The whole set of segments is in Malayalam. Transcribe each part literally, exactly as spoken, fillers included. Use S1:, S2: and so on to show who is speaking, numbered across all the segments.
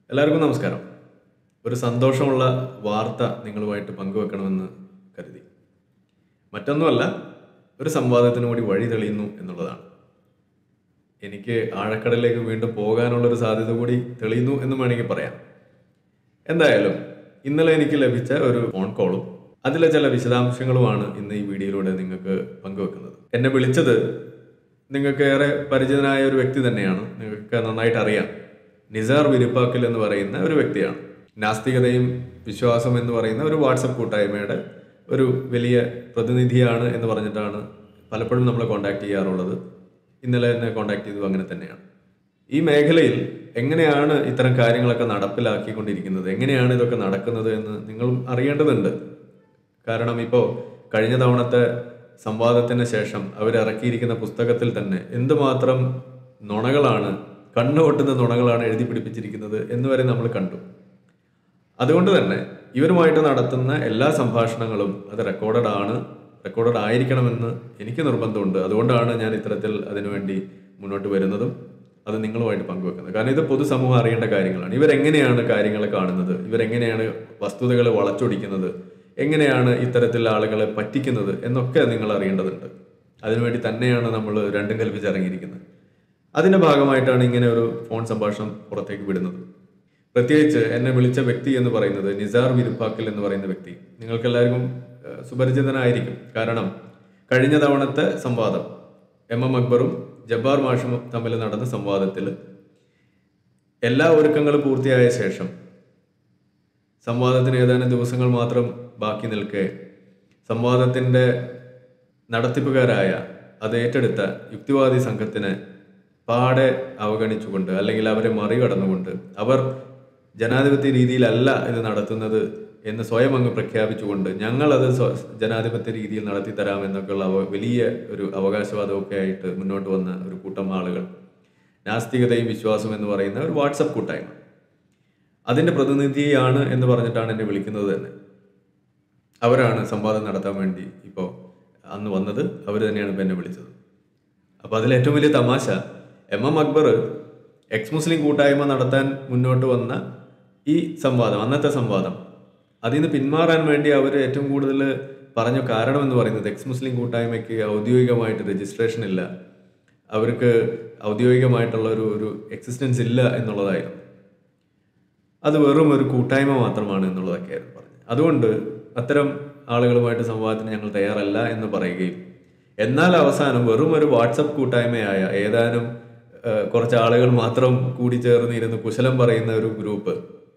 S1: എല്ലാവർക്കും നമസ്കാരം. ഒരു സന്തോഷമുള്ള വാർത്ത നിങ്ങളുമായിട്ട് പങ്കുവെക്കണമെന്ന് കരുതി. മറ്റൊന്നുമല്ല, ഒരു സംവാദത്തിന് കൂടി വഴി തെളിയുന്നു എന്നുള്ളതാണ്. എനിക്ക് ആഴക്കടലിലേക്ക് വീണ്ടും പോകാനുള്ളൊരു സാധ്യത കൂടി തെളിയുന്നു എന്ന് വേണമെങ്കിൽ പറയാം. എന്തായാലും ഇന്നലെ എനിക്ക് ലഭിച്ച ഒരു ഫോൺ കോളും അതിലെ ചില വിശദാംശങ്ങളുമാണ് ഇന്ന് ഈ വീഡിയോയിലൂടെ നിങ്ങൾക്ക് പങ്കുവെക്കുന്നത്. എന്നെ വിളിച്ചത് നിങ്ങൾക്ക് ഏറെ പരിചിതനായ ഒരു വ്യക്തി തന്നെയാണ്. നിങ്ങൾക്ക് നന്നായിട്ട് അറിയാം. നിസാർ വിരുപ്പാക്കൽ എന്ന് പറയുന്ന ഒരു വ്യക്തിയാണ്. നാസ്തികതയും വിശ്വാസം എന്ന് പറയുന്ന ഒരു വാട്സപ്പ് കൂട്ടായ്മയുടെ ഒരു വലിയ പ്രതിനിധിയാണ് എന്ന് പറഞ്ഞിട്ടാണ് പലപ്പോഴും നമ്മൾ കോൺടാക്ട് ചെയ്യാറുള്ളത്. ഇന്നലെ എന്നെ കോൺടാക്ട് ചെയ്തത് അങ്ങനെ തന്നെയാണ്. ഈ മേഖലയിൽ എങ്ങനെയാണ് ഇത്തരം കാര്യങ്ങളൊക്കെ നടപ്പിലാക്കിക്കൊണ്ടിരിക്കുന്നത്, എങ്ങനെയാണ് ഇതൊക്കെ നടക്കുന്നത് എന്ന് നിങ്ങളും അറിയേണ്ടതുണ്ട്. കാരണം ഇപ്പോൾ കഴിഞ്ഞ തവണത്തെ സംവാദത്തിന് ശേഷം അവരിറക്കിയിരിക്കുന്ന പുസ്തകത്തിൽ തന്നെ എന്തുമാത്രം നുണകളാണ്, കണ്ണുപൊട്ടുന്ന നുണകളാണ് എഴുതി പിടിപ്പിച്ചിരിക്കുന്നത് എന്ന് വരെ നമ്മൾ കണ്ടു. അതുകൊണ്ട് തന്നെ ഇവരുമായിട്ട് നടത്തുന്ന എല്ലാ സംഭാഷണങ്ങളും അത് റെക്കോർഡഡ് ആണ്, റെക്കോർഡഡ് ആയിരിക്കണമെന്ന് എനിക്ക് നിർബന്ധമുണ്ട്. അതുകൊണ്ടാണ് ഞാൻ ഇത്തരത്തിൽ അതിനുവേണ്ടി മുന്നോട്ട് വരുന്നതും അത് നിങ്ങളുമായിട്ട് പങ്കുവെക്കുന്നത്. കാരണം ഇത് പൊതുസമൂഹം അറിയേണ്ട കാര്യങ്ങളാണ്. ഇവരെങ്ങനെയാണ് കാര്യങ്ങളെ കാണുന്നത്, ഇവരെങ്ങനെയാണ് വസ്തുതകളെ വളച്ചൊടിക്കുന്നത്, എങ്ങനെയാണ് ഇത്തരത്തിൽ ആളുകളെ പറ്റിക്കുന്നത് എന്നൊക്കെ നിങ്ങൾ അറിയേണ്ടതുണ്ട്. അതിനുവേണ്ടി തന്നെയാണ് നമ്മൾ രണ്ടും കൽപ്പിച്ചിറങ്ങിയിരിക്കുന്നത്. അതിൻ്റെ ഭാഗമായിട്ടാണ് ഇങ്ങനെ ഒരു ഫോൺ സംഭാഷണം പുറത്തേക്ക് വിടുന്നത്. പ്രത്യേകിച്ച് എന്നെ വിളിച്ച വ്യക്തി എന്ന് പറയുന്നത് നിസാർ വിരുപ്പാക്കൽ എന്ന് പറയുന്ന വ്യക്തി നിങ്ങൾക്ക് എല്ലാവർക്കും സുപരിചിതനായിരിക്കും. കാരണം കഴിഞ്ഞ തവണത്തെ സംവാദം എം എം അക്ബറും ജബ്ബാർ മാഷും തമ്മിൽ നടന്ന സംവാദത്തിൽ എല്ലാ ഒരുക്കങ്ങളും പൂർത്തിയായ ശേഷം സംവാദത്തിന് ഏതാനും ദിവസങ്ങൾ മാത്രം ബാക്കി നിൽക്കെ സംവാദത്തിൻ്റെ നടത്തിപ്പുകാരായ അത് ഏറ്റെടുത്ത യുക്തിവാദി സംഘത്തിനെ പാടെ അവഗണിച്ചുകൊണ്ട് അല്ലെങ്കിൽ അവരെ മറികടന്നുകൊണ്ട് അവർ ജനാധിപത്യ രീതിയിലല്ല ഇത് നടത്തുന്നത് എന്ന് സ്വയം അങ്ങ് പ്രഖ്യാപിച്ചുകൊണ്ട് ഞങ്ങളത് ജനാധിപത്യ രീതിയിൽ നടത്തി തരാമെന്നൊക്കെയുള്ള വലിയ ഒരു അവകാശവാദമൊക്കെ ആയിട്ട് മുന്നോട്ട് വന്ന ഒരു കൂട്ടം ആളുകൾ, നാസ്തികതയും വിശ്വാസം എന്ന് പറയുന്ന ഒരു വാട്സപ്പ് കൂട്ടായ്മ, അതിൻ്റെ പ്രതിനിധിയാണ് എന്ന് പറഞ്ഞിട്ടാണ് എന്നെ വിളിക്കുന്നത് തന്നെ. അവരാണ് സംവാദം നടത്താൻ വേണ്ടി ഇപ്പോൾ അന്ന് വന്നത്. അവർ തന്നെയാണ് ഇപ്പം എന്നെ വിളിച്ചത്. അപ്പോൾ അതിൽ ഏറ്റവും വലിയ തമാശ, M M Akbar ex Muslim കൂട്ടായ്മ നടത്താൻ മുന്നോട്ട് വന്ന ഈ സംവാദം, അന്നത്തെ സംവാദം, അതിൽ നിന്ന് പിന്മാറാൻ വേണ്ടി അവർ ഏറ്റവും കൂടുതൽ പറഞ്ഞ കാരണം എന്ന് പറയുന്നത് എക്സ് മുസ്ലിം കൂട്ടായ്മയ്ക്ക് ഔദ്യോഗികമായിട്ട് രജിസ്ട്രേഷൻ ഇല്ല, അവർക്ക് ഔദ്യോഗികമായിട്ടുള്ള ഒരു ഒരു എക്സിസ്റ്റൻസ് ഇല്ല എന്നുള്ളതായിരുന്നു. അത് വെറും ഒരു കൂട്ടായ്മ മാത്രമാണ് എന്നുള്ളതൊക്കെയായിരുന്നു പറഞ്ഞത്. അതുകൊണ്ട് അത്തരം ആളുകളുമായിട്ട് സംവാദത്തിന് ഞങ്ങൾ തയ്യാറല്ല എന്ന് പറയുകയും, എന്നാൽ അവസാനം വെറും ഒരു വാട്സപ്പ് കൂട്ടായ്മയായ ഏതാനും കുറച്ച് ആളുകൾ മാത്രം കൂടി ചേർന്നിരുന്ന് കുശലം പറയുന്ന ഒരു ഗ്രൂപ്പ്,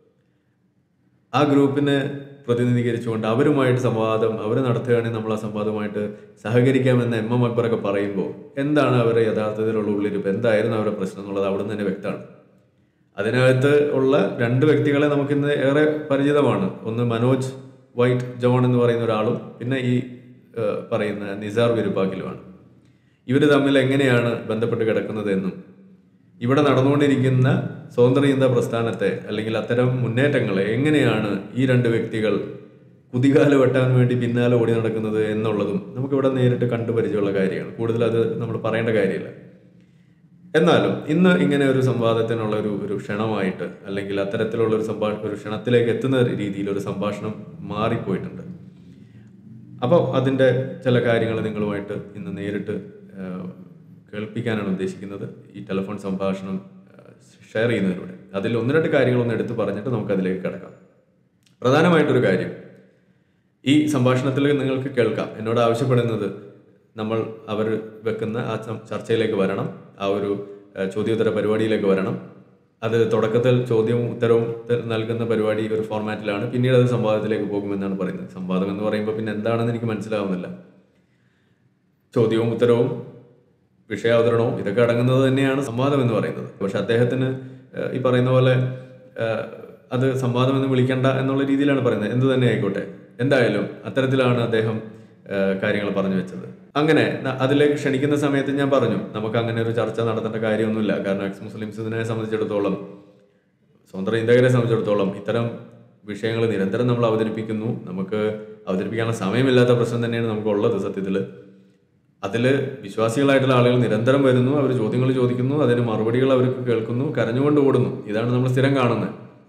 S1: ആ ഗ്രൂപ്പിനെ പ്രതിനിധീകരിച്ചുകൊണ്ട് അവരുമായിട്ട് സംവാദം അവർ നടത്തുകയാണെങ്കിൽ നമ്മൾ ആ സംവാദമായിട്ട് സഹകരിക്കാമെന്ന് എം എം അക്ബറൊക്കെ പറയുമ്പോൾ എന്താണ് അവരുടെ യഥാർത്ഥത്തിലുള്ള ഉള്ളിരിപ്പ്, എന്തായിരുന്നു അവരുടെ പ്രശ്നം എന്നുള്ളത് അവിടെ നിന്ന് തന്നെ വ്യക്തമാണ്. അതിനകത്ത് ഉള്ള രണ്ട് വ്യക്തികളെ നമുക്കിന്ന് ഏറെ പരിചിതമാണ്. ഒന്ന് മനോജ് വൈറ്റ് ജോൺ എന്ന് പറയുന്ന ഒരാളും പിന്നെ ഈ പറയുന്ന നിസാർ വിരുപ്പാക്കലുമാണ്. ഇവർ തമ്മിൽ എങ്ങനെയാണ് ബന്ധപ്പെട്ട് കിടക്കുന്നത് എന്നും ഇവിടെ നടന്നുകൊണ്ടിരിക്കുന്ന സ്വാതന്ത്ര്യ പ്രസ്ഥാനത്തെ അല്ലെങ്കിൽ അത്തരം മുന്നേറ്റങ്ങളെ എങ്ങനെയാണ് ഈ രണ്ട് വ്യക്തികൾ കുതികാല് വെട്ടാൻ വേണ്ടി പിന്നാലെ ഓടി നടക്കുന്നത് എന്നുള്ളതും നമുക്കിവിടെ നേരിട്ട് കണ്ടു പരിചയമുള്ള കാര്യമാണ്. കൂടുതൽ അത് നമ്മൾ പറയേണ്ട കാര്യമില്ല. എന്നാലും ഇന്ന് ഇങ്ങനെ ഒരു സംവാദത്തിനുള്ള ഒരു ഒരു ക്ഷണമായിട്ട് അല്ലെങ്കിൽ അത്തരത്തിലുള്ള ഒരു സംഭാഷണം ഒരു ക്ഷണത്തിലേക്ക് എത്തുന്ന രീതിയിൽ ഒരു സംഭാഷണം മാറിപ്പോയിട്ടുണ്ട്. അപ്പോൾ അതിൻ്റെ ചില കാര്യങ്ങൾ നിങ്ങളുമായിട്ട് ഇന്ന് നേരിട്ട് കേൾപ്പിക്കാനാണ് ഉദ്ദേശിക്കുന്നത് ഈ ടെലിഫോൺ സംഭാഷണം ഷെയർ ചെയ്യുന്നതിലൂടെ. അതിൽ ഒന്ന് രണ്ട് കാര്യങ്ങളൊന്ന് എടുത്ത് പറഞ്ഞിട്ട് നമുക്കതിലേക്ക് കിടക്കാം. പ്രധാനമായിട്ടൊരു കാര്യം, ഈ സംഭാഷണത്തിൽ നിങ്ങൾക്ക് കേൾക്കാം എന്നോട് ആവശ്യപ്പെടുന്നത് നമ്മൾ അവർ വെക്കുന്ന ആ ചർച്ചയിലേക്ക് വരണം, ആ ഒരു ചോദ്യോത്തര പരിപാടിയിലേക്ക് വരണം. അത് തുടക്കത്തിൽ ചോദ്യവും ഉത്തരവും നൽകുന്ന പരിപാടി ഒരു ഫോർമാറ്റിലാണ്, പിന്നീട് അത് സംവാദത്തിലേക്ക് പോകുമെന്നാണ് പറയുന്നത്. സംവാദം എന്ന് പറയുമ്പോൾ പിന്നെ എന്താണെന്ന് എനിക്ക് മനസ്സിലാവുന്നില്ല. ചോദ്യവും ഉത്തരവും വിഷയാവതരണവും ഇതൊക്കെ അടങ്ങുന്നത് തന്നെയാണ് സംവാദം എന്ന് പറയുന്നത്. പക്ഷെ അദ്ദേഹത്തിന് ഈ പറയുന്ന പോലെ അത് സംവാദം എന്ന് വിളിക്കേണ്ട എന്നുള്ള രീതിയിലാണ് പറയുന്നത്. എന്തു തന്നെ ആയിക്കോട്ടെ, എന്തായാലും അത്തരത്തിലാണ് അദ്ദേഹം കാര്യങ്ങൾ പറഞ്ഞു വെച്ചത്. അങ്ങനെ അതിലേക്ക് ക്ഷണിക്കുന്ന സമയത്ത് ഞാൻ പറഞ്ഞു നമുക്ക് അങ്ങനെ ഒരു ചർച്ച നടത്തേണ്ട കാര്യമൊന്നുമില്ല. കാരണം എക്സ് മുസ്ലിംസിനെ സംബന്ധിച്ചിടത്തോളം, സ്വതന്ത്ര ഇന്ത്യക്കാരെ സംബന്ധിച്ചിടത്തോളം ഇത്തരം വിഷയങ്ങൾ നിരന്തരം നമ്മൾ അവതരിപ്പിക്കുന്നു. നമുക്ക് അവതരിപ്പിക്കാനുള്ള സമയമില്ലാത്ത പ്രശ്നം തന്നെയാണ് നമുക്കുള്ളത് സത്യത്തിൽ. അതിൽ വിശ്വാസികളായിട്ടുള്ള ആളുകൾ നിരന്തരം വരുന്നു, അവർ ചോദ്യങ്ങൾ ചോദിക്കുന്നു, അതിന് മറുപടികൾ അവർക്ക് കേൾക്കുന്നു, കരഞ്ഞുകൊണ്ട് ഓടുന്നു. ഇതാണ് നമ്മൾ സ്ഥിരം കാണുന്നത്.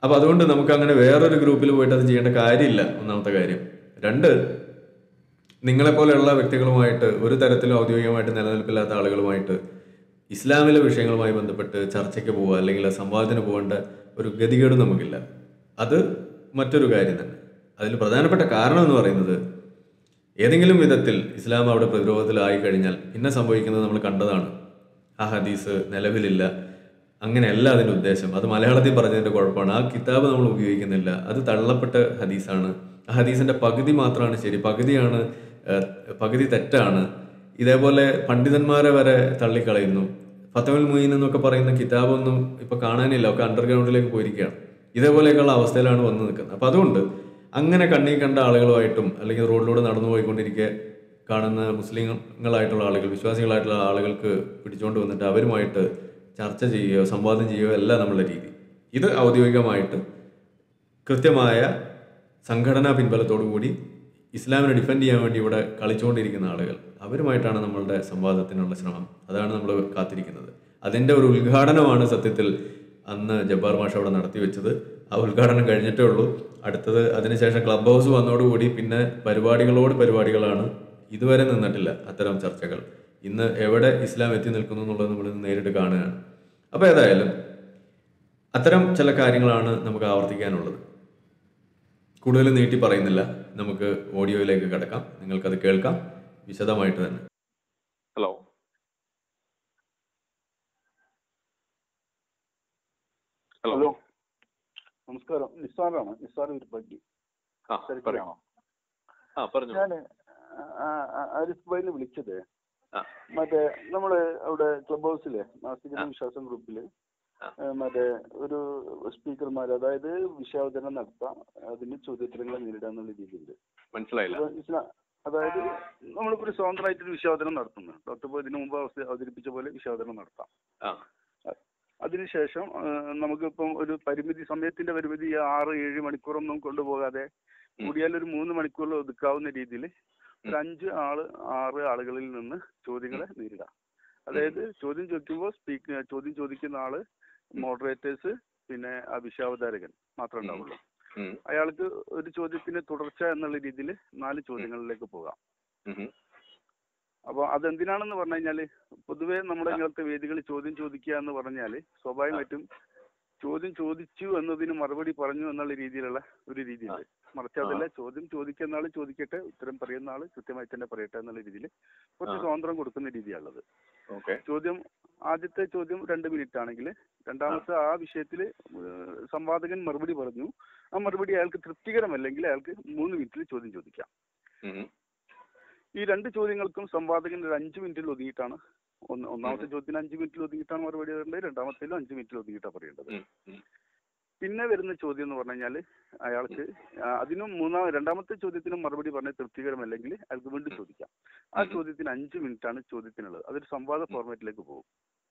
S1: അപ്പോൾ അതുകൊണ്ട് നമുക്ക് അങ്ങനെ വേറൊരു ഗ്രൂപ്പിൽ പോയിട്ട് അത് ചെയ്യേണ്ട കാര്യമില്ല. ഒന്നാമത്തെ കാര്യം. രണ്ട്, നിങ്ങളെപ്പോലെയുള്ള വ്യക്തികളുമായിട്ട് ഒരു തരത്തിലും ഔദ്യോഗികമായിട്ട് നിലനിൽപ്പില്ലാത്ത ആളുകളുമായിട്ട് ഇസ്ലാമിലെ വിഷയങ്ങളുമായി ബന്ധപ്പെട്ട് ചർച്ചയ്ക്ക് പോവുക അല്ലെങ്കിൽ സംവാദത്തിന് പോകേണ്ട ഒരു ഗതികേട് നമുക്കില്ല. അത് മറ്റൊരു കാര്യം തന്നെ. അതിൽ പ്രധാനപ്പെട്ട കാരണം എന്ന് പറയുന്നത്, ഏതെങ്കിലും വിധത്തിൽ ഇസ്ലാം അവിടെ പ്രതിരോധത്തിലായി കഴിഞ്ഞാൽ പിന്നെ സംഭവിക്കുന്നത് നമ്മൾ കണ്ടതാണ്. ആ ഹദീസ് നിലവിലില്ല, അങ്ങനെയല്ല അതിൻ്റെ ഉദ്ദേശം. അത് മലയാളത്തിൽ പറഞ്ഞതിൻ്റെ കുഴപ്പമാണ്. ആ കിതാബ് നമ്മൾ ഉപയോഗിക്കുന്നില്ല, അത് തള്ളപ്പെട്ട ഹദീസാണ്. ആ ഹദീസിൻ്റെ പകുതി മാത്രമാണ് ശരി, പകുതിയാണ് പകുതി തെറ്റാണ്. ഇതേപോലെ പണ്ഡിതന്മാരെ വരെ തള്ളിക്കളയുന്നു. ഫതവുൽ മുഈൻ എന്നൊക്കെ പറയുന്ന കിതാബൊന്നും ഇപ്പോൾ കാണാനില്ല, ഒക്കെ അണ്ടർഗ്രൗണ്ടിലേക്ക് പോയിരിക്കുകയാണ്. ഇതേപോലെയൊക്കെയുള്ള അവസ്ഥയിലാണ് വന്ന് നിൽക്കുന്നത്. അപ്പോൾ അതുകൊണ്ട് അങ്ങനെ കണ്ണീ കണ്ട ആളുകളുമായിട്ടും അല്ലെങ്കിൽ റോഡിലൂടെ നടന്നു പോയിക്കൊണ്ടിരിക്കെ കാണുന്ന മുസ്ലിങ്ങളായിട്ടുള്ള ആളുകൾ, വിശ്വാസികളായിട്ടുള്ള ആളുകൾക്ക് പിടിച്ചുകൊണ്ട് വന്നിട്ട് അവരുമായിട്ട് ചർച്ച ചെയ്യുകയോ സംവാദം ചെയ്യുകയോ അല്ല നമ്മളുടെ രീതി. ഇത് ഔദ്യോഗികമായിട്ട് കൃത്യമായ സംഘടനാ പിൻബലത്തോടു കൂടി ഇസ്ലാമിനെ ഡിഫെൻഡ് ചെയ്യാൻ വേണ്ടി ഇവിടെ കളിച്ചുകൊണ്ടിരിക്കുന്ന ആളുകൾ, അവരുമായിട്ടാണ് നമ്മളുടെ സംവാദത്തിനുള്ള ശ്രമം. അതാണ് നമ്മൾ കാത്തിരിക്കുന്നത്. അതിൻ്റെ ഒരു ഉദ്ഘാടനമാണ് സത്യത്തിൽ അന്ന് ജബ്ബാർ മാഷ് അവിടെ നടത്തി വെച്ചത്. ആ ഉദ്ഘാടനം കഴിഞ്ഞിട്ടേ ഉള്ളൂ. അടുത്തത് അതിനുശേഷം ക്ലബ് ഹൗസ് വന്നതോടുകൂടി പിന്നെ പരിപാടികളോട് പരിപാടികളാണ്. ഇതുവരെ നിന്നിട്ടില്ല അത്തരം ചർച്ചകൾ. ഇന്ന് എവിടെ ഇസ്ലാം എത്തി നിൽക്കുന്നു എന്നുള്ളത് നമ്മൾ നേരിട്ട് കാണുകയാണ്. അപ്പോൾ ഏതായാലും അത്തരം ചില കാര്യങ്ങളാണ് നമുക്ക് ആവർത്തിക്കാനുള്ളത്. കൂടുതൽ നീട്ടി പറയുന്നില്ല, നമുക്ക് ഓഡിയോയിലേക്ക് കിടക്കാം. നിങ്ങൾക്കത് കേൾക്കാം വിശദമായിട്ട് തന്നെ.
S2: ഹലോ
S3: ഹലോ നമസ്കാരം. നിസാറാണ്, നിസാർ വിരുപ്പറ്റി. ഞാൻ ആരിഫ് ഭായിനെ വിളിച്ചത് മറ്റേ നമ്മള് അവിടെ ക്ലബ് ഹൗസിലെ നാസ്തിക വിശ്വാസം ഗ്രൂപ്പില് മറ്റേ ഒരു സ്പീക്കർമാർ, അതായത് വിഷയാവതരണം നടത്താം, അതിന് ചോദ്യോത്തരങ്ങളെ നേരിടാന്നുള്ള രീതിയുണ്ട്.
S2: മനസ്സിലായില്ല?
S3: അതായത് നമ്മളിപ്പോ ഒരു സ്വതന്ത്രമായിട്ടൊരു വിഷയാവതരണം നടത്തുന്നു. ഡോക്ടർ ഇപ്പോൾ ഇതിനു മുമ്പ് അവതരിപ്പിച്ച പോലെ വിഷയാവതരണം നടത്താം. അതിനുശേഷം നമുക്കിപ്പം ഒരു പരിമിതി, സമയത്തിന്റെ പരിമിതി ആറ് ഏഴ് മണിക്കൂറൊന്നും കൊണ്ടുപോകാതെ കൂടിയാൽ ഒരു മൂന്ന് മണിക്കൂറിൽ ഒതുക്കാവുന്ന രീതിയിൽ ഒരു അഞ്ച് ആള് ആറ് ആളുകളിൽ നിന്ന് ചോദ്യങ്ങളെ നേരിടാം. അതായത് ചോദ്യം ചോദിക്കുമ്പോൾ സ്പീക്ക് ചോദ്യം ചോദിക്കുന്ന ആള്, മോഡറേറ്റേഴ്സ്, പിന്നെ ആ വിഷയാവതാരകൻ മാത്രമേ ഉണ്ടാവുള്ളൂ. അയാൾക്ക് ഒരു ചോദ്യത്തിന് തുടർച്ച എന്നുള്ള രീതിയിൽ നാല് ചോദ്യങ്ങളിലേക്ക് പോകാം. അപ്പോൾ അതെന്തിനാണെന്ന് പറഞ്ഞു കഴിഞ്ഞാല്, പൊതുവേ നമ്മുടെ ഇങ്ങനത്തെ വേദികളിൽ ചോദ്യം ചോദിക്കുക എന്ന് പറഞ്ഞാല് സ്വാഭാവികമായിട്ടും ചോദ്യം ചോദിച്ചു എന്നതിന് മറുപടി പറഞ്ഞു എന്നുള്ള രീതിയിലുള്ള ഒരു രീതിയുണ്ട്. മറിച്ച് അതല്ല, ചോദ്യം ചോദിക്കുന്ന ആള് ചോദിക്കട്ടെ, ഉത്തരം പറയുന്ന ആള് കൃത്യമായി തന്നെ പറയട്ടെ എന്നുള്ള രീതിയിൽ കുറച്ച് സ്വാതന്ത്ര്യം കൊടുക്കുന്ന രീതിയാണുള്ളത്. ചോദ്യം ആദ്യത്തെ ചോദ്യം രണ്ട് മിനിറ്റ് ആണെങ്കിൽ രണ്ടാമത്തെ ആ വിഷയത്തിൽ സംവാദകൻ മറുപടി പറഞ്ഞു, ആ മറുപടി അയാൾക്ക് തൃപ്തികരമല്ലെങ്കിൽ അയാൾക്ക് മൂന്ന് മിനിറ്റിൽ ചോദ്യം ചോദിക്കാം. ഈ രണ്ട് ചോദ്യങ്ങൾക്കും സംവാദകൻ ഒരു അഞ്ചു മിനിറ്റിൽ ഒതുങ്ങിയിട്ടാണ്, ഒന്ന് ഒന്നാമത്തെ ചോദ്യത്തിന് അഞ്ചു മിനിറ്റിൽ ഒതുങ്ങിയിട്ടാണ് മറുപടി പറയേണ്ടത്, രണ്ടാമത്തേലും അഞ്ചു മിനിറ്റിൽ ഒതുങ്ങിയിട്ടാണ് പറയേണ്ടത്. പിന്നെ വരുന്ന ചോദ്യം എന്ന് പറഞ്ഞു കഴിഞ്ഞാൽ അയാൾക്ക് അതിനും മൂന്നാം രണ്ടാമത്തെ ചോദ്യത്തിനും മറുപടി പറഞ്ഞ തൃപ്തികരമല്ലെങ്കിൽ അയാൾക്ക് വീണ്ടും ചോദിക്കാം. ആ ചോദ്യത്തിന് അഞ്ചു മിനിറ്റ് ആണ് ചോദ്യത്തിനുള്ളത്. അതൊരു സംവാദ ഫോർമാറ്റിലേക്ക് പോകും.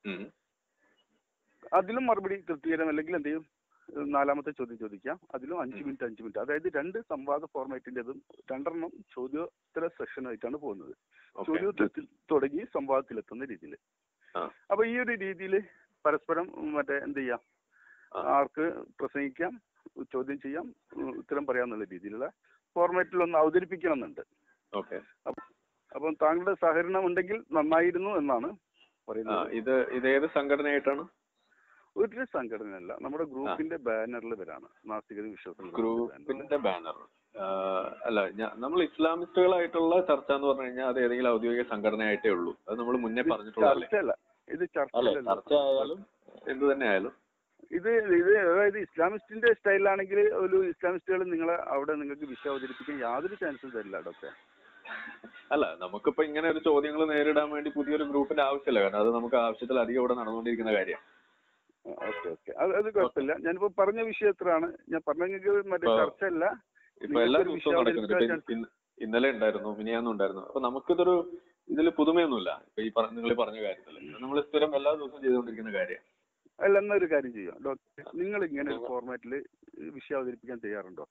S3: അതിലും മറുപടി തൃപ്തികരമല്ലെങ്കിൽ എന്ത് ചെയ്യും, നാലാമത്തെ ചോദ്യം ചോദിക്കാം. അതിലും അഞ്ചു മിനിറ്റ് അഞ്ചു മിനിറ്റ് അതായത് രണ്ട് സംവാദ ഫോർമാറ്റിൻ്റെതും രണ്ടെണ്ണം ചോദ്യോത്തര സെഷനായിട്ടാണ് പോകുന്നത്. ചോദ്യോത്തരത്തിൽ തുടങ്ങി സംവാദത്തിലെത്തുന്ന രീതിയിൽ. അപ്പൊ ഈ ഒരു രീതിയിൽ പരസ്പരം മറ്റേ എന്ത് ചെയ്യാം, ആർക്ക് പ്രസംഗിക്കാം, ചോദ്യം ചെയ്യാം, ഉത്തരം പറയാന്നുള്ള രീതിയിലുള്ള ഫോർമാറ്റിൽ ഒന്ന് അവതരിപ്പിക്കണം എന്നുണ്ട്. അപ്പം താങ്കളുടെ സഹകരണം ഉണ്ടെങ്കിൽ നന്നായിരുന്നു എന്നാണ് പറയുന്നത്.
S2: ഇത് ഇത് ഏത് സംഘടനയായിട്ടാണ്?
S3: ഒരു സംഘടനയല്ല, നമ്മുടെ ഗ്രൂപ്പിന്റെ ബാനറിൽ വരാണ് നാസ്തികത വിശ്വാസം
S2: ഗ്രൂപ്പിന്റെ ബാനർ. അല്ല, നമ്മൾ ഇസ്ലാമിസ്റ്റുകളായിട്ടുള്ള ചർച്ച എന്ന് പറഞ്ഞു കഴിഞ്ഞാൽ അത് ഏതെങ്കിലും ഔദ്യോഗിക സംഘടനയായിട്ടേ ഉള്ളൂ. അത് നമ്മൾ മുന്നേ പറഞ്ഞിട്ടുള്ളതല്ല.
S3: ഇത് ചർച്ച
S2: ആയാലും എന്ത് തന്നെ ആയാലും
S3: ഇത് ഇത് അതായത് ഇസ്ലാമിസ്റ്റിന്റെ സ്റ്റൈലാണെങ്കിൽ ഒരു ഇസ്ലാമിസ്റ്റുകൾ നിങ്ങളെ അവിടെ നിങ്ങൾക്ക് വിഷയം അവതരിപ്പിക്കാൻ യാതൊരു ചാൻസും തരില്ല ഡോക്ടർ.
S2: അല്ല, നമുക്കിപ്പോ ഇങ്ങനെ ഒരു ചോദ്യങ്ങൾ നേരിടാൻ വേണ്ടി പുതിയൊരു ഗ്രൂപ്പിന്റെ ആവശ്യമില്ല. കാരണം അത് നമുക്ക് ആവശ്യത്തിലധികം ഇവിടെ നടന്നുകൊണ്ടിരിക്കുന്ന കാര്യമാണ്.
S3: ഓക്കെ ഓക്കെ അത് അത് കുഴപ്പമില്ല. ഞാനിപ്പോ പറഞ്ഞ വിഷയത്തിലാണ് ഞാൻ പറഞ്ഞെങ്കിൽ മറ്റേ ചർച്ച അല്ല.
S2: ഇപ്പൊ എല്ലാ ദിവസവും നടക്കുന്നുണ്ട്. ഇന്നലെ ഉണ്ടായിരുന്നു, മിനിയാന്നും ഉണ്ടായിരുന്നു. അപ്പൊ നമുക്കിതൊരു ഇതിൽ പുതുമയൊന്നുമില്ല. ഇപ്പൊ ഈ നിങ്ങൾ പറഞ്ഞ കാര്യത്തിൽ നമ്മൾ സ്ഥിരം എല്ലാ ദിവസവും ചെയ്തുകൊണ്ടിരിക്കുന്ന കാര്യം.
S3: അല്ല, എന്നൊരു കാര്യം ചെയ്യാം ഡോക്ടർ, നിങ്ങൾ ഇങ്ങനെ ഒരു ഫോർമാറ്റിൽ വിഷയം അവതരിപ്പിക്കാൻ തയ്യാറുണ്ടോ?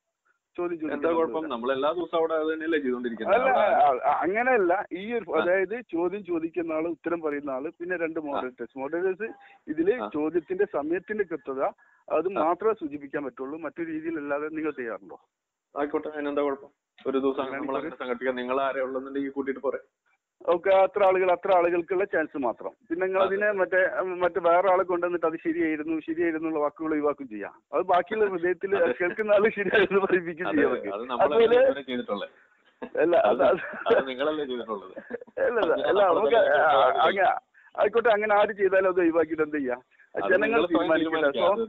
S3: ചോദ്യം
S2: എന്താ
S3: ചോദിക്കാൻ
S2: കുഴപ്പം? നമ്മൾ എല്ലാ ദിവസവും അവിടെ അത് തന്നെയല്ലേ ചെയ്തുകൊണ്ടിരിക്കുന്നത്.
S3: അല്ല അ- അങ്ങനെയല്ല. ഈ ഒരു അതായത് ചോദ്യം ചോദിക്കുന്ന ആള്, ഉത്തരം പറയുന്ന ആള്, പിന്നെ രണ്ട് മോഡറേറ്റേഴ്സ്. മോഡറേറ്റേഴ്സ് ഇതില് ചോദ്യത്തിന്റെ സമയത്തിന്റെ കൃത്യത അത് മാത്രമേ സൂചിപ്പിക്കാൻ പറ്റുള്ളൂ, മറ്റു രീതിയിലല്ലാതെ. നിങ്ങൾ ചെയ്യാറുണ്ടോ?
S2: ആയിക്കോട്ടെ, അതിനെന്താ കുഴപ്പം? ഒരു ദിവസം നമ്മൾ അങ്ങനെ സംഘടിപ്പിക്കാം. നിങ്ങൾ ആരെ ഉള്ളതെന്നുണ്ടെങ്കിൽ കൂട്ടിയിട്ട് പോരെ.
S3: ഓക്കെ, അത്ര ആളുകൾ അത്ര ആളുകൾക്കുള്ള ചാൻസ് മാത്രം. പിന്നെ നിങ്ങൾ അതിനെ മറ്റേ മറ്റേ വേറെ ആളെ കൊണ്ടുവന്നിട്ട് അത് ശരിയായിരുന്നു ശരിയായിരുന്നു എന്നുള്ള വാക്കുകൾ ഒഴിവാക്കും ചെയ്യാം. അത് ബാക്കിയുള്ള ഹൃദയത്തിൽ കേൾക്കുന്ന ആള് ശരിയായിരുന്നു പഠിപ്പിക്കും ചെയ്യാം. അതുപോലെ അല്ല
S2: നിങ്ങളല്ലേ ചെയ്തിട്ടുള്ളത്?
S3: അല്ല അല്ല നമുക്ക് ആയിക്കോട്ടെ, അങ്ങനെ ആര് ചെയ്താലും അത് ഒഴിവാക്കിയിട്ട് എന്ത് ചെയ്യാം? ജനങ്ങൾ തീരുമാനിക്കില്ല.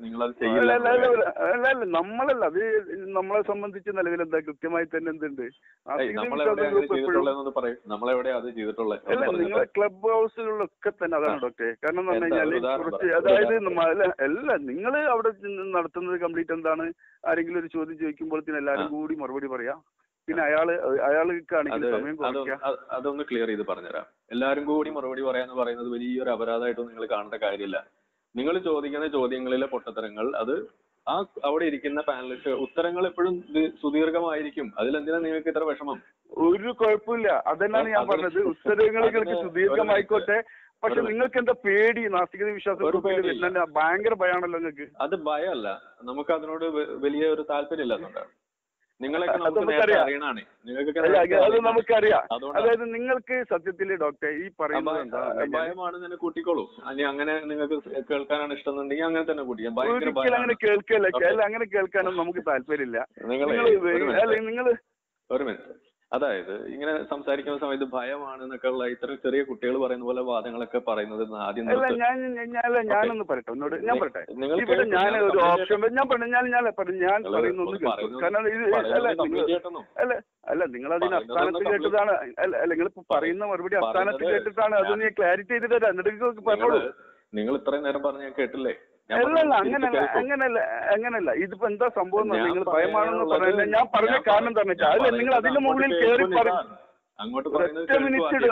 S3: അല്ല അല്ല നമ്മളല്ല, അത് നമ്മളെ സംബന്ധിച്ച് നിലവിൽ എന്താ കൃത്യമായി തന്നെ എന്തുണ്ട്, അല്ല നിങ്ങളെ ക്ലബ് ഹൗസിലൊക്കെ തന്നെ അതാണ് ഡോക്ടറെ. കാരണം എന്ന് പറഞ്ഞു കഴിഞ്ഞാല് കുറച്ച് അതായത് അല്ല നിങ്ങൾ അവിടെ നടത്തുന്നത് കംപ്ലീറ്റ് എന്താണ്, ആരെങ്കിലും ഒരു ചോദ്യം ചോദിക്കുമ്പോഴത്തേന് എല്ലാവരും കൂടി മറുപടി പറയാം. പിന്നെ അയാള് അയാൾക്കാണെങ്കിൽ സമയം കുറയ്ക്കാം.
S2: അതൊന്ന് ക്ലിയർ ചെയ്ത് പറഞ്ഞുതരാം. എല്ലാവരും കൂടി മറുപടി പറയാന്ന് പറയുന്നത് വലിയൊരു അപരാധമായിട്ടൊന്നും നിങ്ങൾ കാണേണ്ട കാര്യമില്ല. നിങ്ങൾ ചോദിക്കുന്ന ചോദ്യങ്ങളിലെ പൊട്ടത്തരങ്ങൾ അത് ആ അവിടെ ഇരിക്കുന്ന പാനലിസ്റ്റ് ഉത്തരങ്ങൾ എപ്പോഴും സുദീർഘമായിരിക്കും. അതിലെന്തിനാ നിങ്ങൾക്ക് ഇത്ര വിഷമം?
S3: ഒരു കുഴപ്പമില്ല, അതന്നെയാണ് ഞാൻ പറഞ്ഞത്. ഉത്തരങ്ങൾക്ക് സുദീർഘമായിക്കോട്ടെ, പക്ഷെ നിങ്ങൾക്ക് എന്താ പേടി? നാസ്തികത വിശ്വാസം ഭയങ്കര ഭയമാണല്ലോ നിങ്ങൾക്ക്.
S2: അത് ഭയമല്ല, നമുക്ക് അതിനോട് വലിയ ഒരു താല്പര്യം ഇല്ലെന്നുണ്ടാണ്. നിങ്ങളൊക്കെ
S3: അത് നമുക്കറിയാം. അതായത് നിങ്ങൾക്ക് സത്യത്തില് ഡോക്ടറെ ഈ പറയുന്നത്
S2: ഭയമാണ് തന്നെ കൂട്ടിക്കോളൂ. അനി അങ്ങനെ നിങ്ങൾക്ക് കേൾക്കാനാണ് ഇഷ്ടം എന്നുണ്ടെങ്കിൽ അങ്ങനെ തന്നെ കൂട്ടിക്കാം.
S3: ഒരിക്കലും അങ്ങനെ കേൾക്കല്ല, അങ്ങനെ കേൾക്കാനൊന്നും നമുക്ക് താല്പര്യമില്ല. നിങ്ങൾ
S2: ഒരു മിനിറ്റ്, അതായത് ഇങ്ങനെ സംസാരിക്കുന്ന സമയത്ത് ഭയമാണ് എന്നൊക്കെ ഉള്ള ഇത്ര ചെറിയ കുട്ടികൾ പറയുന്ന പോലെ വാദങ്ങളൊക്കെ പറയുന്നത് ആദ്യം
S3: ഞാനൊന്ന് പറയട്ടെ എന്നോട് ഞാൻ പറയട്ടെ ഇവിടെ ഞാൻ ഒരു ഓപ്ഷൻ ഞാൻ പറഞ്ഞു ഞാൻ ഞാൻ പറഞ്ഞു ഞാൻ പറയുന്നൊന്ന് കേൾക്കും. കാരണം ഇത് അല്ല അല്ല നിങ്ങൾ അതിന് അസ്ഥാനത്ത് കേട്ടതാണ്. അല്ല അല്ല നിങ്ങൾ പറയുന്ന മറുപടി അസ്ഥാനത്ത് കേട്ടിട്ടാണ്. അത് നീ ക്ലാരിറ്റി ചെയ്തിട്ട് തരാം, എന്നിട്ട് പറഞ്ഞോളൂ.
S2: നിങ്ങൾ ഇത്രയും നേരം പറഞ്ഞ ഞാൻ കേട്ടില്ലേ?
S3: അല്ലല്ല അങ്ങനല്ല അങ്ങനല്ല അങ്ങനല്ല ഇതിപ്പോ എന്താ സംഭവം? നിങ്ങൾ ഭയമാണെന്ന് പറയുന്നത് ഞാൻ പറഞ്ഞ കാരണം എന്താണെന്ന് വെച്ചാൽ അല്ല നിങ്ങൾ അതിന്റെ മുകളിൽ കയറി ഒറ്റ മിനിറ്റ്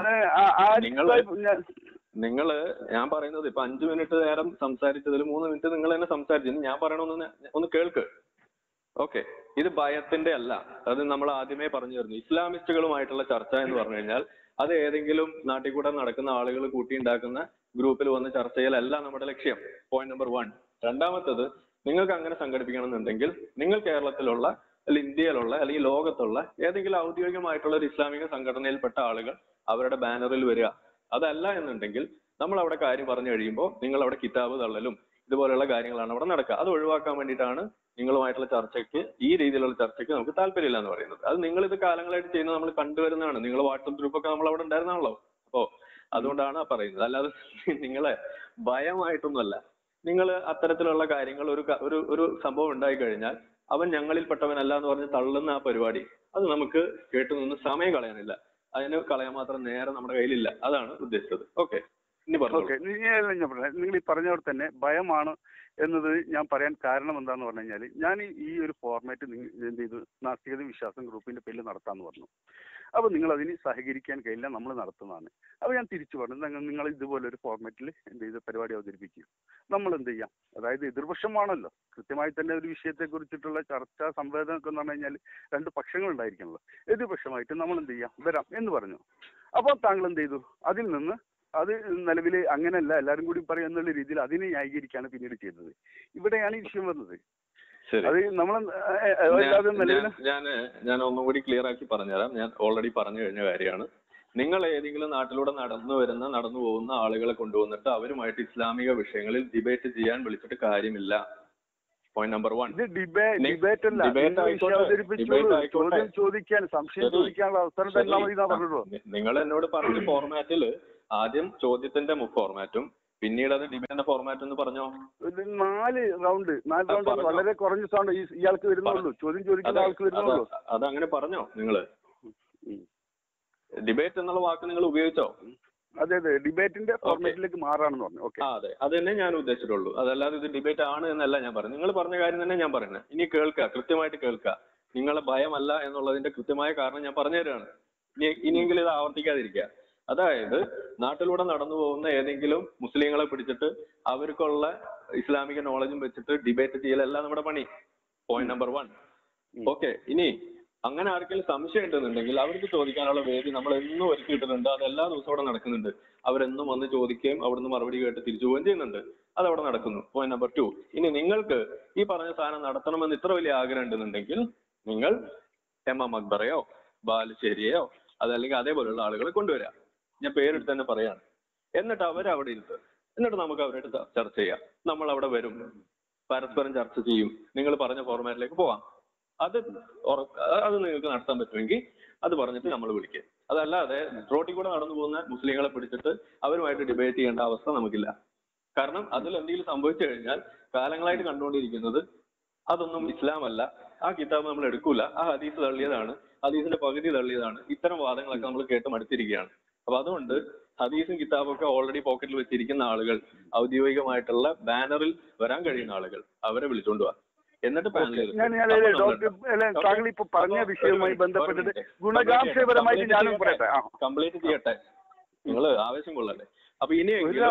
S2: നിങ്ങള് ഞാൻ പറയുന്നത് ഇപ്പൊ അഞ്ചു മിനിറ്റ് നേരം സംസാരിച്ചതിൽ മൂന്ന് മിനിറ്റ് നിങ്ങൾ തന്നെ സംസാരിച്ചു. ഞാൻ പറയണമെന്ന് ഒന്ന് കേൾക്ക്. ഓക്കെ, ഇത് ഭയത്തിന്റെ അല്ല. അത് നമ്മൾ ആദ്യമേ പറഞ്ഞു തരുന്നു. ഇസ്ലാമിസ്റ്റുകളുമായിട്ടുള്ള ചർച്ച എന്ന് പറഞ്ഞു കഴിഞ്ഞാൽ അത് ഏതെങ്കിലും നാട്ടിൽ കൂടെ നടക്കുന്ന ആളുകൾ കൂട്ടിയുണ്ടാക്കുന്ന ഗ്രൂപ്പിൽ വന്ന് ചർച്ച ചെയ്യലല്ല നമ്മുടെ ലക്ഷ്യം. Point number one. രണ്ടാമത്തത്, നിങ്ങൾക്ക് അങ്ങനെ സംഘടിപ്പിക്കണം എന്നുണ്ടെങ്കിൽ നിങ്ങൾ കേരളത്തിലുള്ള അല്ലെങ്കിൽ ഇന്ത്യയിലുള്ള അല്ലെങ്കിൽ ലോകത്തുള്ള ഏതെങ്കിലും ഔദ്യോഗികമായിട്ടുള്ള ഒരു ഇസ്ലാമിക സംഘടനയിൽപ്പെട്ട ആളുകൾ അവരുടെ ബാനറിൽ വരിക. അതല്ല എന്നുണ്ടെങ്കിൽ നമ്മൾ അവിടെ കാര്യം പറഞ്ഞു കഴിയുമ്പോൾ നിങ്ങൾ അവിടെ കിതാബ് തള്ളലും ഇതുപോലെയുള്ള കാര്യങ്ങളാണ് അവിടെ നടക്കുക. അത് ഒഴിവാക്കാൻ വേണ്ടിയിട്ടാണ് നിങ്ങളുമായിട്ടുള്ള ചർച്ചയ്ക്ക് ഈ രീതിയിലുള്ള ചർച്ചയ്ക്ക് നമുക്ക് താല്പര്യമില്ല എന്ന് പറയുന്നത്. അത് നിങ്ങൾ ഇത് കാലങ്ങളായിട്ട് ചെയ്യുന്നത് നമ്മൾ കണ്ടുവരുന്നതാണ്. നിങ്ങൾ വാട്സപ്പ് ഗ്രൂപ്പൊക്കെ നമ്മൾ അവിടെ ഉണ്ടായിരുന്നാണല്ലോ. അപ്പോ അതുകൊണ്ടാണ് പറയുന്നത്. അല്ലാതെ നിങ്ങളെ ഭയമായിട്ടൊന്നുമല്ല. നിങ്ങൾ അത്തരത്തിലുള്ള കാര്യങ്ങൾ ഒരു ഒരു ഒരു സംഭവം ഉണ്ടായി കഴിഞ്ഞാൽ അവൻ ഞങ്ങളിൽപ്പെട്ടവനല്ല എന്ന് പറഞ്ഞ് തള്ളുന്ന ആ പരിപാടി അത് നമുക്ക് കേട്ടു നിന്ന് സമയം കളയാനില്ല. അതിന് കളയാൻ മാത്രം നേരം നമ്മുടെ കയ്യിലില്ല. അതാണ് ഉദ്ദേശിച്ചത്. ഓക്കെ, ഇനി പറഞ്ഞു.
S3: നിങ്ങൾ ഈ പറഞ്ഞവർ തന്നെ ഭയമാണ് എന്നത് ഞാൻ പറയാൻ കാരണം എന്താന്ന് പറഞ്ഞു കഴിഞ്ഞാൽ ഞാൻ ഈ ഒരു ഫോർമാറ്റ് എന്ത് ചെയ്തു നാസ്തികത വിശ്വാസം ഗ്രൂപ്പിന്റെ പേരിൽ നടത്താന്ന് പറഞ്ഞു. അപ്പൊ നിങ്ങൾ അതിന് സഹകരിക്കാൻ കഴിയില്ല, നമ്മൾ നടത്തുന്നതാണ്. അപ്പൊ ഞാൻ തിരിച്ചു പറഞ്ഞു നിങ്ങൾ ഇതുപോലെ ഒരു ഫോർമാറ്റിൽ എന്ത് ചെയ്ത് പരിപാടി അവതരിപ്പിക്കും. നമ്മൾ എന്ത് ചെയ്യാം, അതായത് എതിർപക്ഷമാണല്ലോ, കൃത്യമായി തന്നെ ഒരു വിഷയത്തെ കുറിച്ചിട്ടുള്ള ചർച്ചാ സംവേദനം ഒക്കെ എന്ന് പറഞ്ഞു കഴിഞ്ഞാൽ രണ്ട് പക്ഷങ്ങൾ ഉണ്ടായിരിക്കണല്ലോ. എതിർപക്ഷമായിട്ട് നമ്മൾ എന്ത് ചെയ്യാം വരാം എന്ന് പറഞ്ഞു. അപ്പോൾ താങ്കൾ എന്ത് ചെയ്തു, അതിൽ നിന്ന് അത് നിലവിൽ അങ്ങനെയല്ല എല്ലാവരും കൂടി പറയും എന്നുള്ള രീതിയിൽ അതിനെ ന്യായീകരിക്കാണ് പിന്നീട് ചെയ്തത്. ഇവിടെയാണ് ഈ വിഷയം വന്നത്. അത് നമ്മൾ
S2: ഞാൻ ഞാൻ ഒന്നും കൂടി ക്ലിയർ ആക്കി പറഞ്ഞുതരാം. ഞാൻ ഓൾറെഡി പറഞ്ഞു കഴിഞ്ഞ കാര്യമാണ്. നിങ്ങൾ ഏതെങ്കിലും നാട്ടിലൂടെ നടന്നു വരുന്ന നടന്നു പോകുന്ന ആളുകളെ കൊണ്ടുവന്നിട്ട് അവരുമായിട്ട് ഇസ്ലാമിക വിഷയങ്ങളിൽ ഡിബേറ്റ് ചെയ്യാൻ വിളിച്ചിട്ട് കാര്യമില്ല. Point number one.
S3: ഡിബേറ്റ് അല്ല, ചോദിക്കാൻ സംശയം ചോദിക്കാനുള്ള അവസരം തന്നാൽ മതി എന്നാ പറഞ്ഞല്ലോ.
S2: നിങ്ങൾ എന്നോട് പറഞ്ഞ ഫോർമാറ്റില് ആദ്യം ചോദ്യത്തിന്റെ ഫോർമാറ്റും പിന്നീട് അത് ഡിബേറ്റിന്റെ ഫോർമാറ്റ് എന്ന് പറഞ്ഞോ.
S3: നാല് റൗണ്ട് നാല് റൗണ്ട് വളരെ കുറഞ്ഞ സൗണ്ട് ഇയാൾക്ക് വരുന്നുള്ളൂ, ചോദ്യം ചോദിക്കുന്ന ആൾക്ക് വരുന്നുള്ളൂ.
S2: അത് അങ്ങനെ പറഞ്ഞോ നിങ്ങള്? ഡിബേറ്റ് എന്നുള്ള വാക്ക് നിങ്ങൾ ഉപയോഗിച്ചോ?
S3: അതെ അതെ, ഡിബേറ്റിന്റെ ഫോർമാറ്റിലേക്ക് മാറാണെന്ന് പറഞ്ഞു. ഓക്കെ,
S2: അതെ, അത് തന്നെ ഞാൻ ഉദ്ദേശിച്ചിട്ടുള്ളൂ. അതല്ലാതെ ഇത് ഡിബേറ്റ് ആണ് എന്നല്ല ഞാൻ പറഞ്ഞു. നിങ്ങൾ പറഞ്ഞ കാര്യം തന്നെ ഞാൻ പറയുന്നത്. ഇനി കേൾക്കുക, കൃത്യമായിട്ട് കേൾക്കുക. നിങ്ങളെ ഭയമല്ല എന്നുള്ളതിന്റെ കൃത്യമായ കാരണം ഞാൻ പറഞ്ഞു തരുകയാണ്. ഇനി ഇനിയെങ്കിലും ഇത് ആവർത്തിക്കാതിരിക്കുക. അതായത് നാട്ടിലൂടെ നടന്നു പോകുന്ന ഏതെങ്കിലും മുസ്ലിങ്ങളെ പിടിച്ചിട്ട് അവർക്കുള്ള ഇസ്ലാമിക നോളജും വെച്ചിട്ട് ഡിബേറ്റ് ചെയ്യലല്ല നമ്മുടെ പണി. Point number one. ഓക്കെ. ഇനി അങ്ങനെ ആർക്കെങ്കിലും സംശയം ഉണ്ടെന്നുണ്ടെങ്കിൽ അവർക്ക് ചോദിക്കാനുള്ള വേദി നമ്മൾ എന്നും ഒരുക്കിയിട്ടുണ്ട്. അത് എല്ലാ ദിവസവും അവിടെ നടക്കുന്നുണ്ട്. അവരെന്നും വന്ന് ചോദിക്കുകയും അവിടുന്ന് മറുപടി കേട്ട് തിരിച്ചു പോവുകയും ചെയ്യുന്നുണ്ട്. അതവിടെ നടക്കുന്നു. Point number two. ഇനി നിങ്ങൾക്ക് ഈ പറഞ്ഞ സാധനം നടത്തണമെന്ന് ഇത്ര വലിയ ആഗ്രഹം ഉണ്ടെന്നുണ്ടെങ്കിൽ നിങ്ങൾ എം എം അക്ബറയോ ബാലുശ്ശേരിയോ അതല്ലെങ്കിൽ അതേപോലെയുള്ള ആളുകളെ കൊണ്ടുവരാം. ഞാൻ പേരെടുത്ത് തന്നെ പറയാണ്. എന്നിട്ട് അവരവിടെ ഇരുത്ത്. എന്നിട്ട് നമുക്ക് അവരായിട്ട് ചർച്ച ചെയ്യാം. നമ്മൾ അവിടെ വരും, പരസ്പരം ചർച്ച ചെയ്യും. നിങ്ങൾ പറഞ്ഞ ഫോർമാറ്റിലേക്ക് പോവാം. അത് അത് നിങ്ങൾക്ക് നടത്താൻ പറ്റുമെങ്കിൽ അത് പറഞ്ഞിട്ട് നമ്മൾ വിളിക്കുക. അതല്ലാതെ റോട്ടിൽ കൂടെ നടന്നു പോകുന്ന മുസ്ലിങ്ങളെ പിടിച്ചിട്ട് അവരുമായിട്ട് ഡിബേറ്റ് ചെയ്യേണ്ട അവസ്ഥ നമുക്കില്ല. കാരണം അതിൽ എന്തെങ്കിലും സംഭവിച്ചു കഴിഞ്ഞാൽ കാലങ്ങളായിട്ട് കണ്ടുകൊണ്ടിരിക്കുന്നത് അതൊന്നും ഇസ്ലാം അല്ല, ആ കിതാബ് നമ്മൾ എടുക്കൂല, ആ ഹദീസ് തള്ളിയതാണ്, ഹദീസിന്റെ പകുതി തള്ളിയതാണ്, ഇത്തരം വാദങ്ങളൊക്കെ നമ്മൾ കേട്ട് മടുത്തിരിക്കുകയാണ്. അപ്പൊ അതുകൊണ്ട് ഹദീസും കിതാബും ഒക്കെ ഓൾറെഡി പോക്കറ്റിൽ വെച്ചിരിക്കുന്ന ആളുകൾ, ഔദ്യോഗികമായിട്ടുള്ള ബാനറിൽ വരാൻ കഴിയുന്ന ആളുകൾ, അവരെ വിളിച്ചോണ്ട് പോവാ. എന്നിട്ട് പാനലിൽ
S3: താങ്കൾ ഇപ്പൊ പറഞ്ഞ വിഷയവുമായി ബന്ധപ്പെട്ടിട്ട് ഗുണകാംക്ഷപരമായിട്ട് ഞാനും പറയട്ടെ,
S2: കംപ്ലീറ്റ് ചെയ്യട്ടെ, നിങ്ങൾ ആവേശം കൊള്ളല്ലേ. അപ്പൊ ഇനിയെങ്കിലും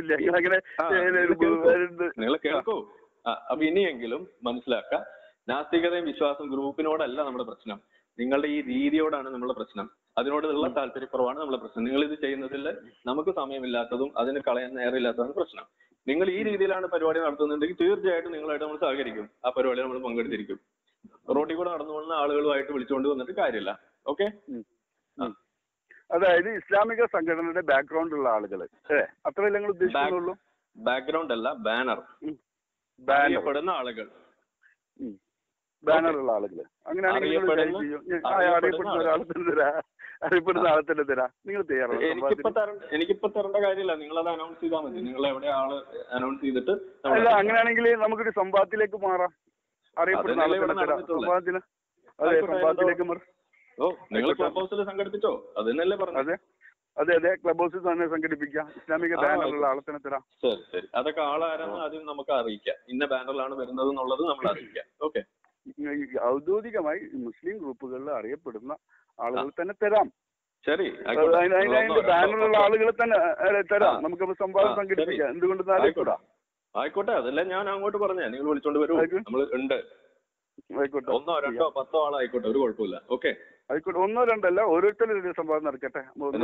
S2: നിങ്ങൾ കേൾക്കൂ. അപ്പൊ ഇനിയെങ്കിലും മനസ്സിലാക്കുക, നാസ്തികതയും വിശ്വാസം ഗ്രൂപ്പിനോടല്ല നമ്മുടെ പ്രശ്നം, നിങ്ങളുടെ ഈ രീതിയോടാണ് നമ്മുടെ പ്രശ്നം. അതിനോടുള്ള താല്പര്യക്കുറവാണ് നമ്മുടെ പ്രശ്നം. നിങ്ങൾ ഇത് ചെയ്യുന്നതിൽ നമുക്ക് സമയമില്ലാത്തതും അതിന് കളയാൻ നേരമില്ലാത്തതാണ് പ്രശ്നം. നിങ്ങൾ ഈ രീതിയിലാണ് പരിപാടി നടത്തുന്നുണ്ടെങ്കിൽ തീർച്ചയായിട്ടും നിങ്ങളായിട്ട് നമ്മൾ സഹകരിക്കും. ആ പരിപാടി നമ്മൾ പങ്കെടുത്തിരിക്കും. റോഡിൽ കൂടെ നടന്നു പോകുന്ന ആളുകളുമായിട്ട് വിളിച്ചുകൊണ്ട് വന്നിട്ട് കാര്യമില്ല. ഓക്കെ.
S3: അതായത് ഇസ്ലാമിക സംഘടനയുടെ ബാക്ക്ഗ്രൗണ്ട് ഉള്ള ആളുകൾ അത്രയല്ലേ നിങ്ങൾ ഉദ്ദേശിക്കുന്നുള്ളൂ?
S2: ബാക്ക്ഗ്രൗണ്ട് അല്ല, ബാനർ അറിയപ്പെടുന്ന ആളുകൾ,
S3: ബാനറുള്ള ആളുകൾ. അങ്ങനെയാണെങ്കിൽ അറിയപ്പെടുന്ന ഒരാളെ തന്നെ തരാ, അറിയപ്പെടുന്ന ആളെ തന്നെ തരാ. നിങ്ങൾ തയ്യാറാണ്?
S2: എനിക്കിപ്പോ തരണ്ട എനിക്കിപ്പോ തരേണ്ട കാര്യമില്ല, നിങ്ങൾ അത് അനൗൺസ് ചെയ്താൽ മതി. നിങ്ങൾ എവിടെ ആള് അനൗൺസ് ചെയ്തിട്ട്.
S3: അല്ല, അങ്ങനെയാണെങ്കിൽ നമുക്കൊരു സംവാദത്തിലേക്ക് മാറാം. അറിയപ്പെടുന്ന ആളെ തന്നെ തരാം. സംവാദത്തിന് അതെ സംവാദത്തിലേക്ക് മാറാം.
S2: ഓ, നിങ്ങൾ ക്ലബ് ഹൗസിൽ സംഘടിപ്പിച്ചോ? അത് തന്നെയല്ലേ പറഞ്ഞു.
S3: അതെ അതെ അതെ ക്ലബ് ഹൗസിൽ തന്നെ സംഘടിപ്പിക്കാം. ഇസ്ലാമിക ബാനറുള്ള ആളെ തന്നെ തരാം.
S2: ശരി ശരി അതൊക്കെ ആളാരാന്ന് ആദ്യം നമുക്ക് അറിയിക്കാം. ഇന്ന ബാനറിലാണ് വരുന്നത് എന്നുള്ളത് നമ്മൾ അറിയിക്കാം. ഓക്കെ.
S3: ഔദ്യോഗികമായി മുസ്ലിം ഗ്രൂപ്പുകളിൽ അറിയപ്പെടുന്ന ആളുകൾ തന്നെ തരാം.
S2: ശരി,
S3: അതിന്റെ ബാനറുള്ള ആളുകളെ തന്നെ തരാം. നമുക്ക് സംവാദം സംഘടിപ്പിക്കാം. എന്തുകൊണ്ട് ആയിക്കോട്ടെ
S2: ആയിക്കോട്ടെ അതല്ല ഞാൻ അങ്ങോട്ട് പറഞ്ഞേ, നിങ്ങൾ വിളിച്ചോണ്ട് വരൂ, നമ്മൾ ഉണ്ട്.
S3: ആയിക്കോട്ടെ,
S2: ഒന്നോ രണ്ടോ പത്തോ ആളായിക്കോട്ടെ, ഒരു കുഴപ്പമില്ല. ഓക്കെ
S3: ആയിക്കോട്ടെ, ഒന്നോ രണ്ടല്ല, ഓരോരുത്തരും സംവാദം നടക്കട്ടെ.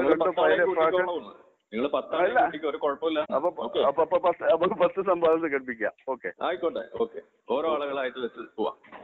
S2: നിങ്ങൾ പത്താളെ ഒരു കുഴപ്പമില്ല.
S3: അപ്പൊ പത്ത് സംവാദം സംഘടിപ്പിക്കാം. ഓക്കെ
S2: ആയിക്കോട്ടെ. ഓക്കെ, ഓരോ ആളുകളായിട്ട് വെച്ച് പോവാം.